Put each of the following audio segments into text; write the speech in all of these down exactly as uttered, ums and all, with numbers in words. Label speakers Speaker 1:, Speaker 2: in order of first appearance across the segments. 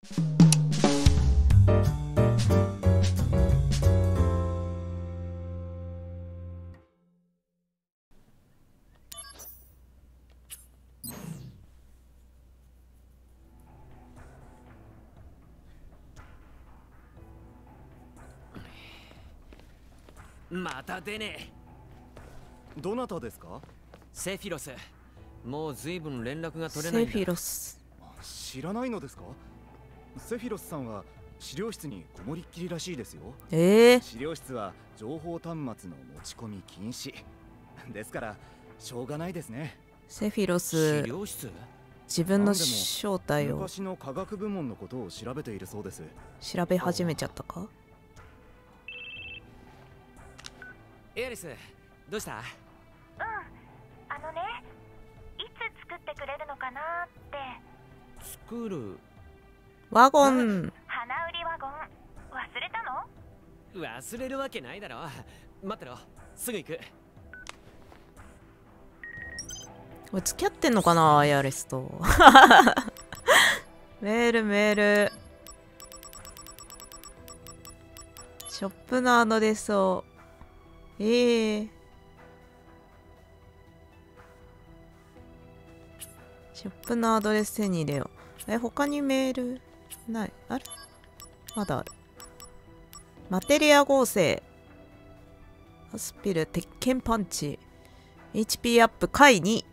Speaker 1: また出ね
Speaker 2: え。どなたですか？
Speaker 1: セフィロス。もう随分連絡が取れないんだ。
Speaker 3: セフィロス。
Speaker 2: 知らないのですか？セフィロスさんは資料室にこもりっきりらしいですよ。
Speaker 3: ええー、
Speaker 2: 資料室は情報端末の持ち込み禁止ですからしょうがないですね。
Speaker 3: セフィロス、
Speaker 1: 資料室？
Speaker 3: 自分の正体を
Speaker 2: 昔の科学部門のことを調べているそうです。
Speaker 3: 調べ始めちゃったか？
Speaker 1: エアリス、どうした？
Speaker 4: うん、あのね、いつ作ってくれるのかなって。
Speaker 1: 作る？
Speaker 3: ワゴン。
Speaker 4: 花売りワゴン忘れたの？
Speaker 1: 忘れるわけないだろ。待ってろ、すぐ行く。
Speaker 3: これ付き合ってんのかな、アイアールエスと。メールメール。ショップのアドレスを。ええー。ショップのアドレス手に入れよう。え、他にメールない？あれ？まだある。マテリア合成。アスピル、鉄拳パンチ。エイチピー アップ、回に。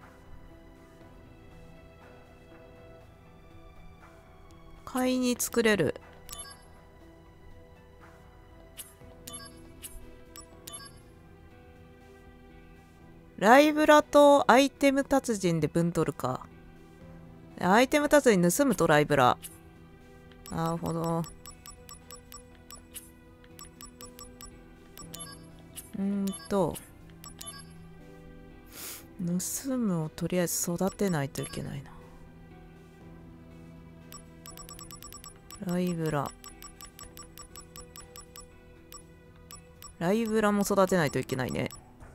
Speaker 3: 回に作れる。ライブラとアイテム達人で分取るか。アイテム達人盗むとライブラ。なるほど。うーんと。盗むをとりあえず育てないといけないな。ライブラ。ライブラも育てないといけないね。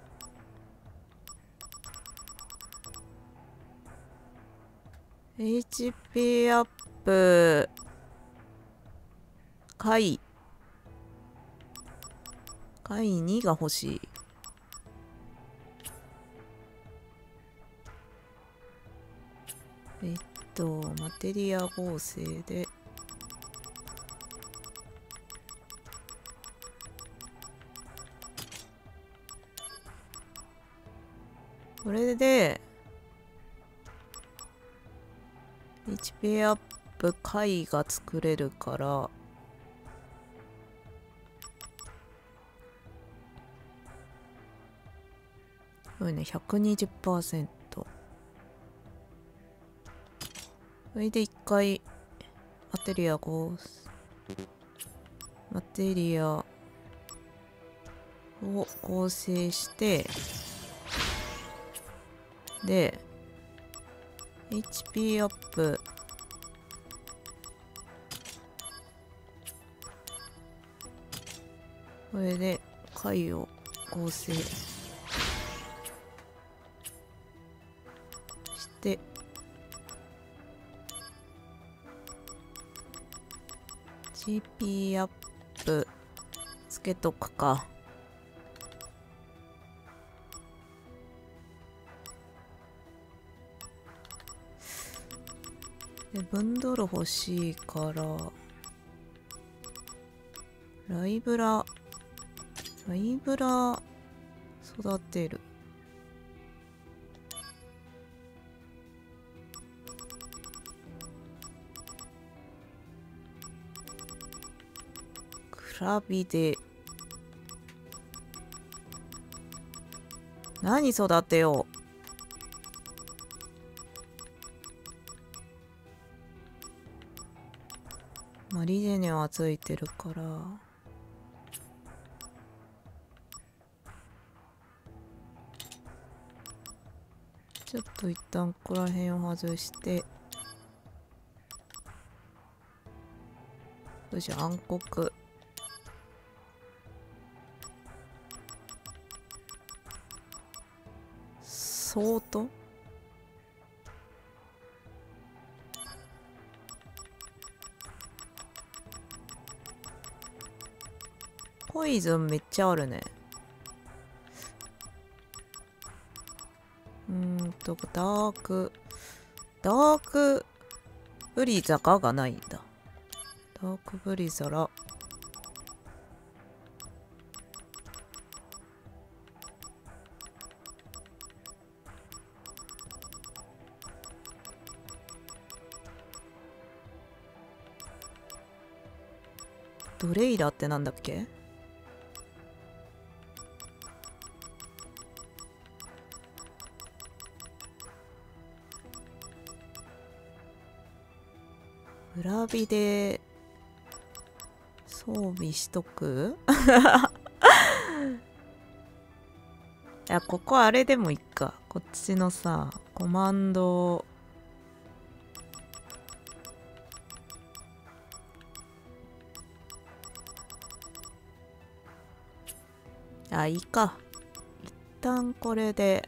Speaker 3: エイチピー アップ。回。回にが欲しい。えっと、マテリア合成で。これで、エイチピー アップ回が作れるから、これね、ひゃくにじゅっパーセント。それで一回、マテリア合成、マテリアを合成して、で、エイチピー アップこれで回を合成してジーピー アップつけとくか。で分ドル欲しいからライブラライブラ育てる。クラビで何育てよう。マリジェネはついてるからちょっと一旦ここら辺を外してよし暗黒ソートポイズンめっちゃあるね。うーんとダークダークブリザガがないんだ。ダークブリザラ。ドレイラってなんだっけ？裏火で装備しとくいや、ここあれでもいいか。こっちのさ、コマンドあ、いいか。一旦これで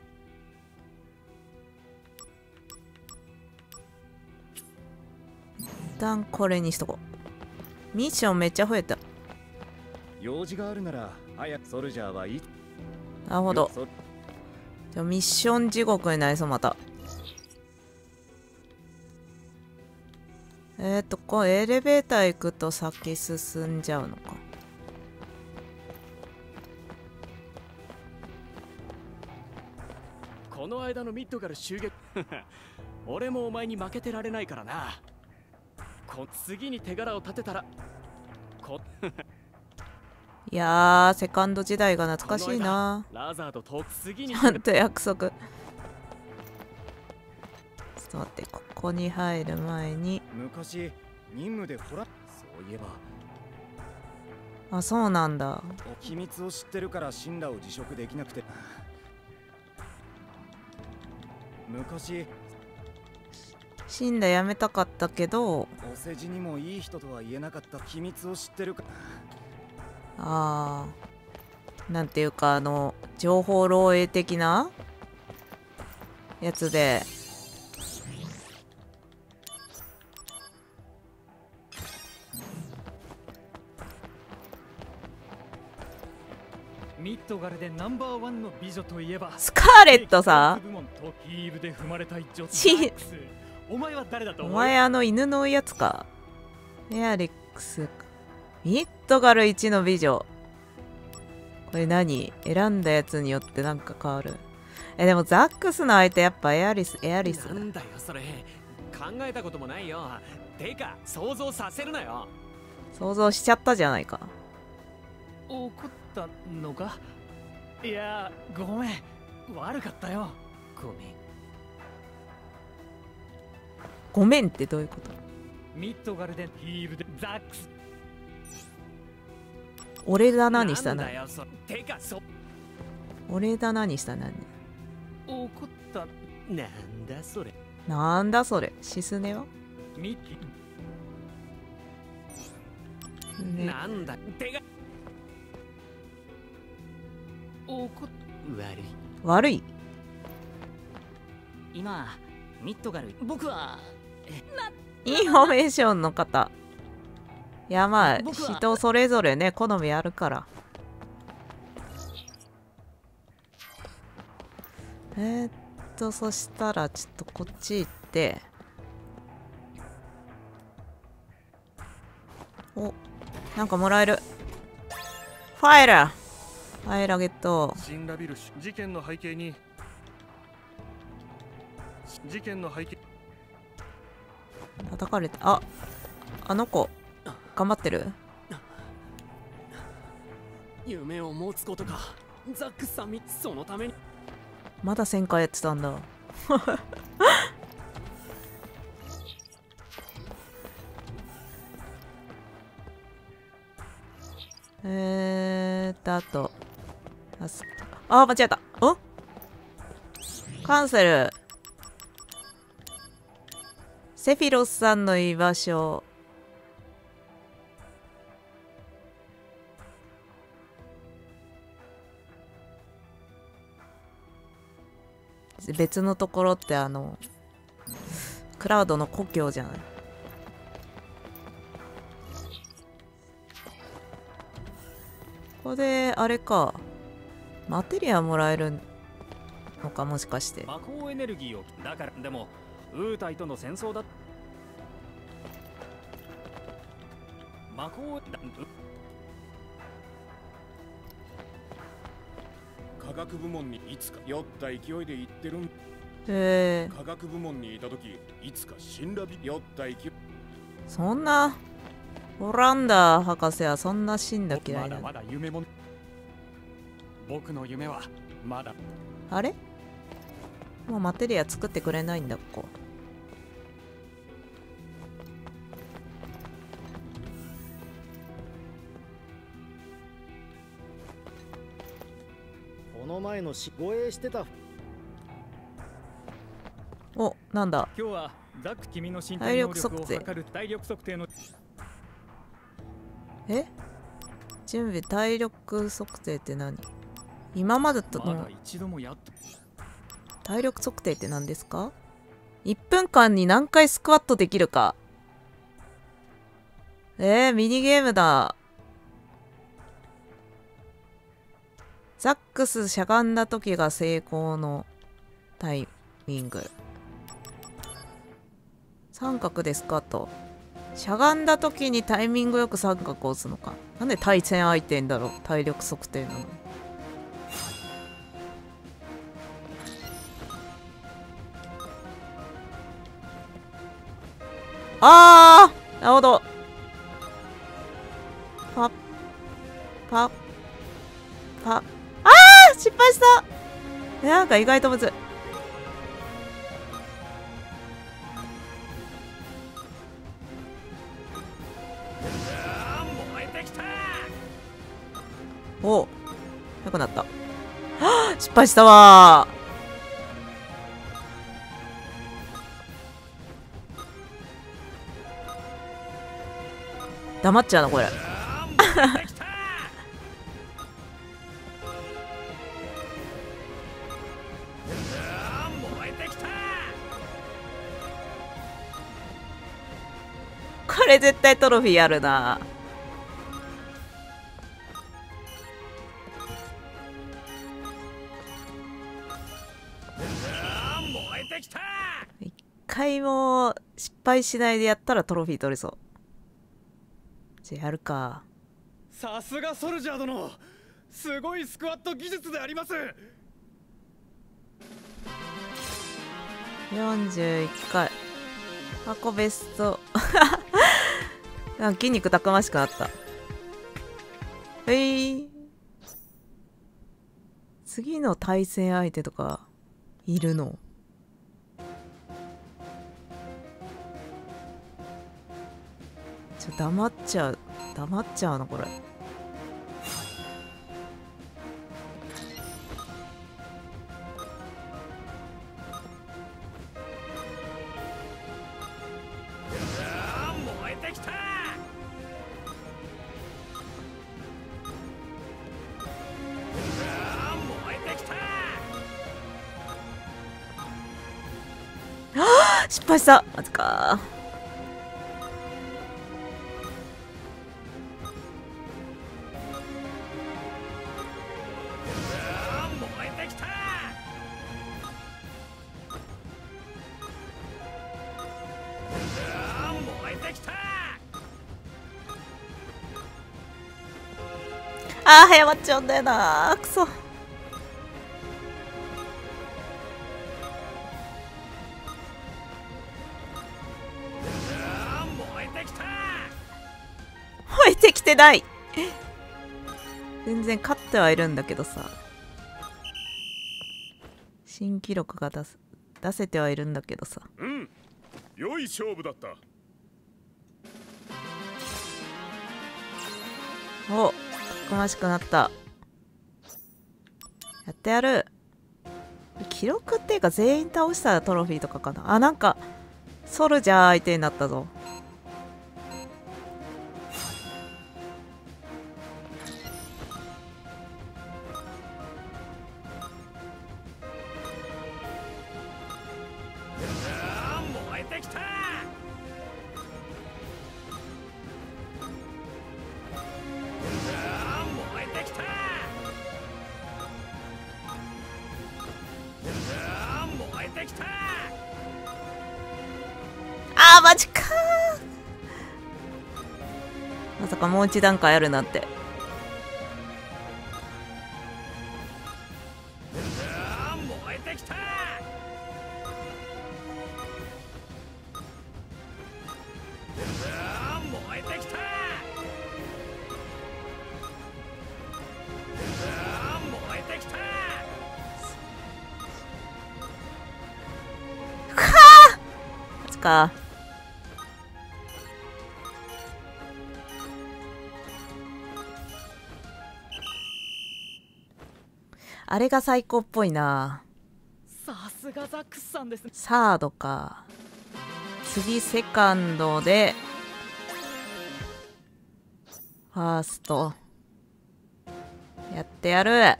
Speaker 3: 一旦これにしとこう。ミッションめっちゃ増えた。
Speaker 2: 用事があるなら早くソルジャーはいい。
Speaker 3: なるほど。
Speaker 2: そ
Speaker 3: じゃあミッション地獄になりそう。またえっ、ー、とこうエレベーター行くと先進んじゃうのか。
Speaker 5: この間のミッドガル襲撃俺もお前に負けてられないからな。こ次に手柄を立てたらこ
Speaker 3: いやー、セカンド時代が懐かしいな。
Speaker 5: ラザードと次に
Speaker 3: ちゃんと約束。ちょっと待って、ここに入る前に。
Speaker 2: 昔任務でほらそういえば。
Speaker 3: あ、そうなんだ。
Speaker 2: 秘密を知ってるから神羅を辞職できなくて。昔
Speaker 3: 死んだやめたかったけど、
Speaker 2: お世辞にもいい人とは言えなかった秘密を知ってるか。
Speaker 3: あー、なんていうか、あの情報漏洩的なやつで。
Speaker 6: ミッドガルでナンバーワンの美女といえば
Speaker 3: スカーレットさ、ち
Speaker 6: お前は誰だと
Speaker 3: お
Speaker 6: 思う？
Speaker 3: 前あの犬のやつか。エアリックス。ミッドガルいちの美女。これ何？選んだやつによってなんか変わる。え、でもザックスの相手やっぱエアリス、エアリス。
Speaker 1: なんだよそれ、考えたこともないよ。てか想像させるなよ。
Speaker 3: 想像しちゃったじゃないか。
Speaker 6: 怒ったのか？いや、ごめん、悪かったよ。
Speaker 1: ごめん。
Speaker 3: ごめんってどういうこと？
Speaker 6: ミッドガルでヒールでザックス。
Speaker 3: 俺だなにしたな。
Speaker 1: なんだよそてかそ
Speaker 3: 俺だなにしたなに。
Speaker 6: 怒った。
Speaker 1: なんだそれ。
Speaker 3: なんだそれ。シスネは？
Speaker 6: ミ
Speaker 3: ね、
Speaker 1: なんだてか
Speaker 6: 怒っ
Speaker 1: 悪い。
Speaker 3: 悪い。
Speaker 7: 今ミッドガル僕は
Speaker 3: インフォメーションの方。いやまあ
Speaker 7: 僕は
Speaker 3: 人それぞれね好みあるから。えー、っとそしたらちょっとこっち行って、お、なんかもらえる。ファイラーファイラーゲット。
Speaker 8: シンラビル事件の背景に事件の背景
Speaker 3: 叩かれた。あ、あの子頑張ってる。
Speaker 5: 夢を持つことか。ザックさんみそのために
Speaker 3: まだせんかいやってたんだ。えーっとあとあすあ、間違えた。おカンセル。セフィロスさんの居場所。別のところってあのクラウドの故郷じゃない。 こであれか、マテリアもらえるのか、もしかして。
Speaker 6: 魔法エネルギーをだからでもウータイとの戦争だ。魔法だ
Speaker 9: 科学部門にいつか酔った勢いで言ってるん。
Speaker 3: へえ。
Speaker 9: 科学部門にいた時いつか死んだび酔った勢い。
Speaker 3: そんなオランダ博士はそんな死んだ嫌いなの。
Speaker 5: まだまだ夢も僕の夢はまだ。
Speaker 3: あれもうマテリア作ってくれないんだ、ここ。
Speaker 10: この前のし護衛してた。
Speaker 3: お、なんだ。
Speaker 6: 今日はザック君の身
Speaker 3: 体
Speaker 6: 体能力を
Speaker 3: 力測定。
Speaker 6: 測る体力測定の。
Speaker 3: え準備体力測定って何？今までとの
Speaker 6: まだ一度もやっと。
Speaker 3: 体力測定って何ですか？ いっ 分間に何回スクワットできるか。えー、ミニゲームだ。ザックスしゃがんだ時が成功のタイミング。三角でスクワット。しゃがんだ時にタイミングよく三角を押すのか。なんで対戦相手んだろう、体力測定なのに。あー、なるほど。パッパッパッ。あー、失敗した。なんか意外とむずい。おお、なくなった。はあ、失敗したわー。黙っちゃうのこれ。これ絶対トロフィーあるな。一回も失敗しないでやったらトロフィー取れそう。じゃあやるか。
Speaker 5: さすがソルジャー殿、すごいスクワット技術であります。
Speaker 3: よんじゅういっかい。過去ベスト。なんか筋肉たくましくなった。えい、次の対戦相手とかいるの？ちょ、黙っちゃう。黙っちゃうのこれ。
Speaker 5: 燃えてきた。燃えてきた。
Speaker 3: あー、失敗した。マジか。あー、早まっちゃうんだよな。くそ。燃えてきてない。全然勝ってはいるんだけどさ。新記録が出す出せてはいるんだけどさ。
Speaker 9: うん、良い勝負だった。
Speaker 3: お、たくましくなった。やってやる。記録っていうか全員倒したらトロフィーとかかな。あ、なんかソルジャー相手になったぞ。
Speaker 5: 燃えてきた。燃えてきた。
Speaker 3: まさかもう一段階あるなんて。
Speaker 5: 燃えてきた。燃えてきた。燃えてきた。
Speaker 3: かあマジか。あれが最高っぽいな。
Speaker 6: さすがザックスさんですね。
Speaker 3: サードか。次セカンドでファーストやってやる。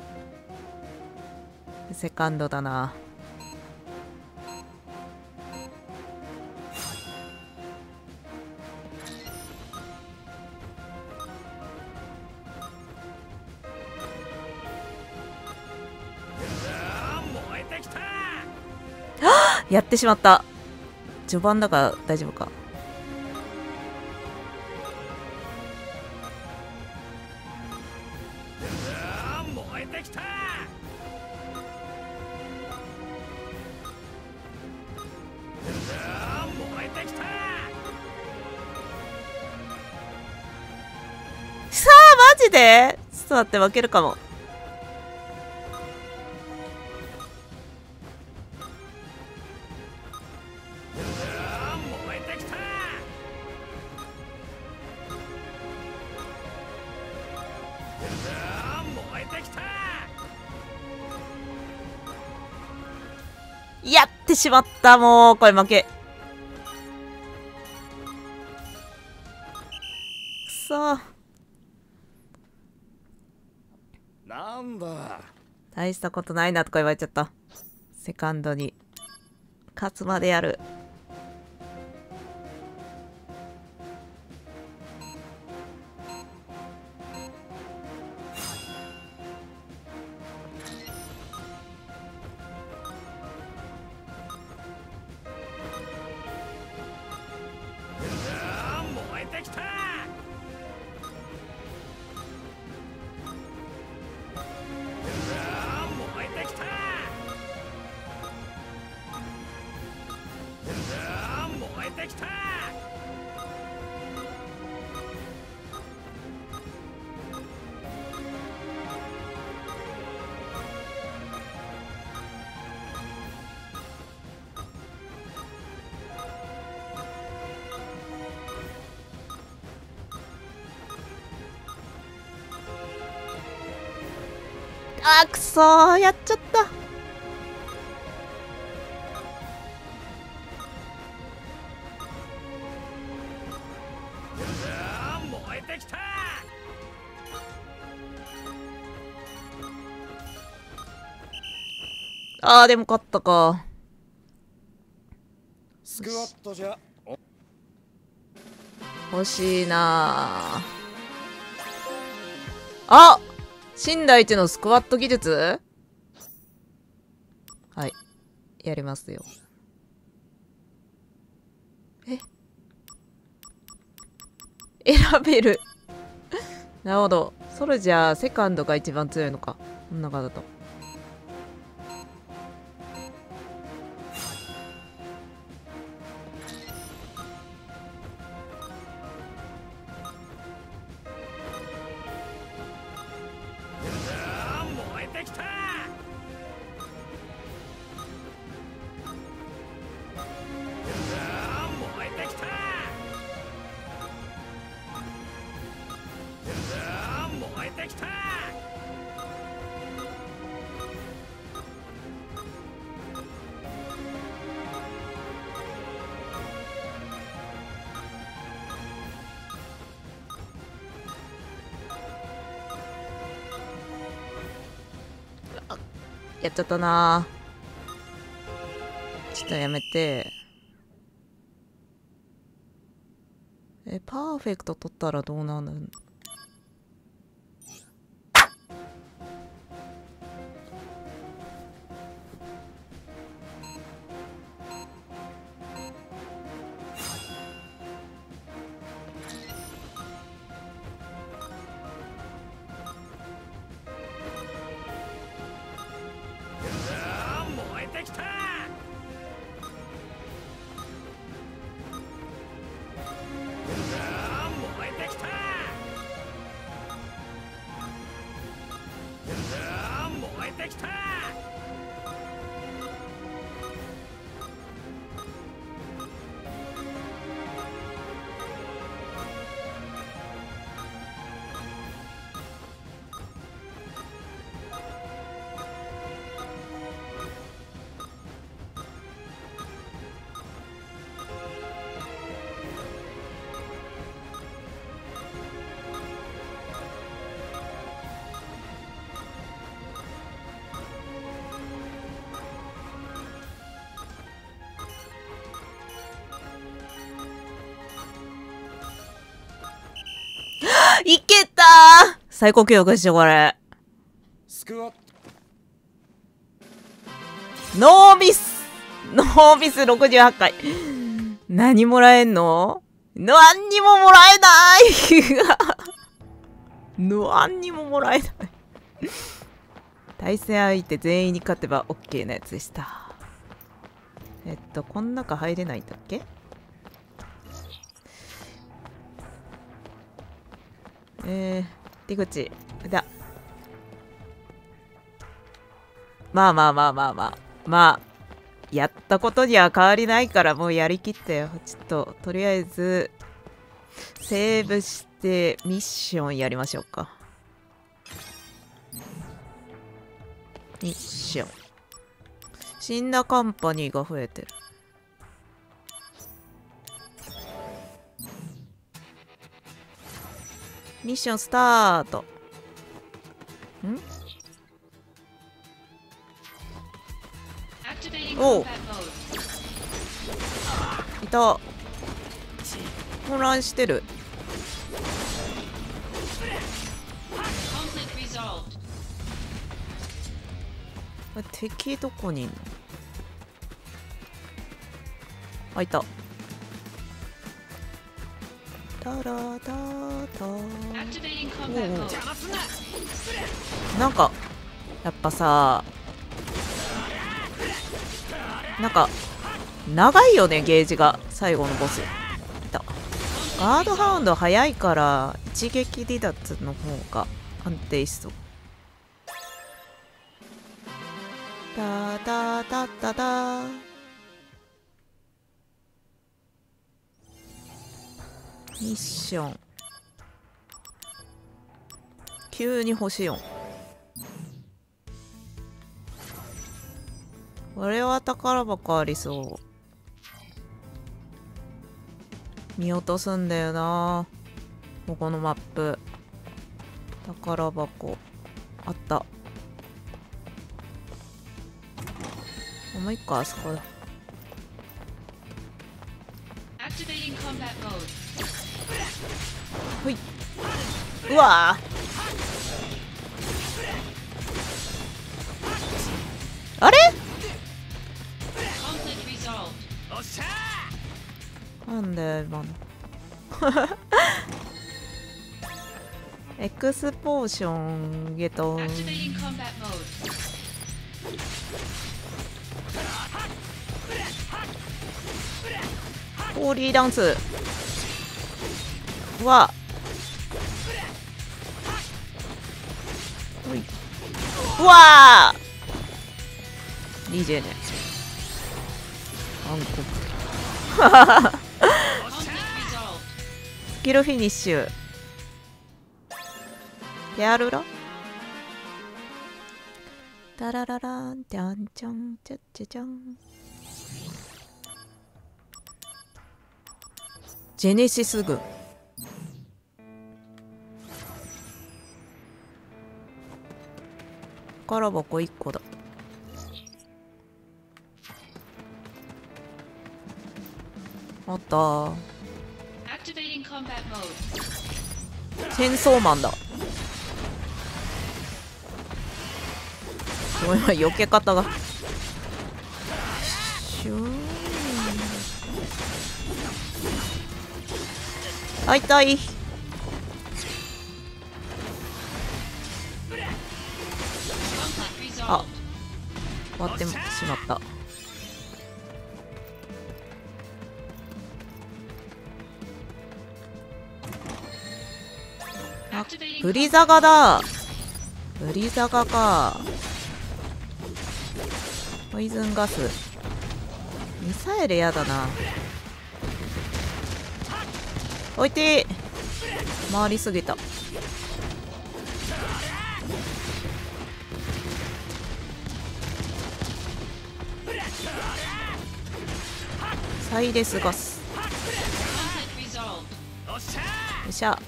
Speaker 3: セカンドだな。やってしまった。序盤だから大丈夫か。
Speaker 5: 燃えてきた。燃えてきた。
Speaker 3: さあマジでちょっと待って、負けるかも。やってしまった。もうこれ負け。くそー。
Speaker 9: なんだ。
Speaker 3: 大したことないなとか言われちゃった。セカンドに勝つまでやる。あーくそー、やっちゃった。
Speaker 5: 燃えてきた。
Speaker 3: あーでも勝ったか。
Speaker 9: スクワットじゃ
Speaker 3: 欲しいなあ。新大地のスクワット技術。はいやりますよ。え選べるなるほど。ソルジャーセカンドが一番強いのか、この中だと。
Speaker 5: 燃えてきた。燃えてきた。燃えてきた。
Speaker 3: やっちゃったな。ちょっとやめて。えパーフェクト取ったらどうなるん。
Speaker 1: あー燃えてきた。
Speaker 3: いけたー。最高記録してこれ。
Speaker 9: スクワット
Speaker 3: ノーミスノーミスろくじゅうはちかい。何もらえんの？何にももらえない何にももらえない対戦相手全員に勝てば OK なやつでした。えっと、この中入れないんだっけ？えー、出口だ。まあまあまあまあまあまあやったことには変わりないからもうやりきったよ。ちょっととりあえずセーブしてミッションやりましょうか。ミッション。死んだカンパニーが増えてる。ミッションスタート。ん？おう。いた。混乱してる。これ敵どこにいんの？あ、いた。タラタタ。なんかやっぱさ、なんか長いよねゲージが。最後のボスいた。ガードハウンド早いから一撃離脱の方が安定しそう。タタタタタ。ミッション急に星よん。これは宝箱ありそう。見落とすんだよなここのマップ。宝箱あった。もう一個あそこだ。ほい。うわー、あれなんだよ今のエクスポーションゲトン。ホーリーダンスはうわー ディージェー ね。韓国スキルフィニッシュ。ペアルラタララランチャンチャンチャッチャチャン。ジェネシス軍。宝箱いっこだ。あったー。チェンソーマンだ。ごめん、避け方がシューン。あ、痛い。あ、終わってしまった。あ、ブリザガだ。 ブリザガか。ポイズンガス。ミサイルやだな。置いてー。回りすぎた。サイレスガス。よっしゃ。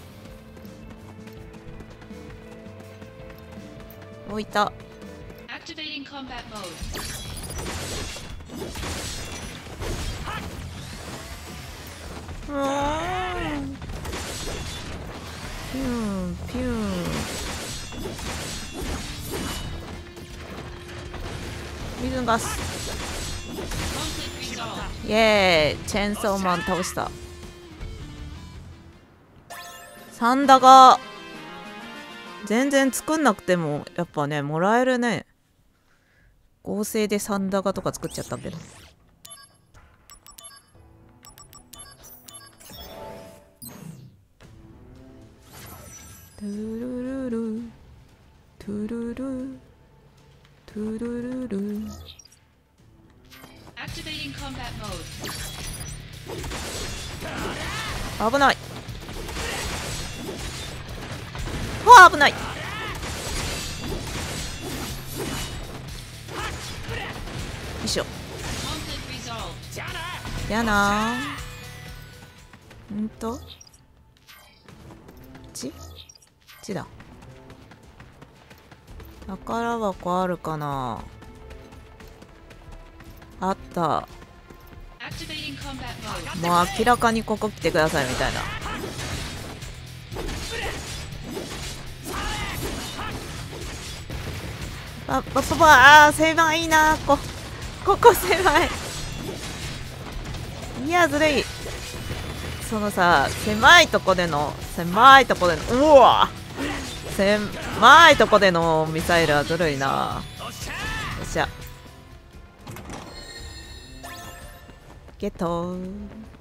Speaker 3: 置いた。うわー。ピューンピューン。水ガス。イエーイ。チェーンソーマン倒した。サンダが全然作んなくてもやっぱねもらえるね。合成でサンダガとか作っちゃったけど。トゥルルルトゥルルトゥルルル。危ない。わあ危ない。よいしょ。やなー。んとちちだ。宝箱あるかな。あった。もう明らかにここ来てくださいみたいな。あ、パパパ、あー狭いな、こここ狭い。いやずるい。そのさ狭いとこでの狭いとこでのうわ狭いとこでのミサイルはずるいな。よっしゃゲットー。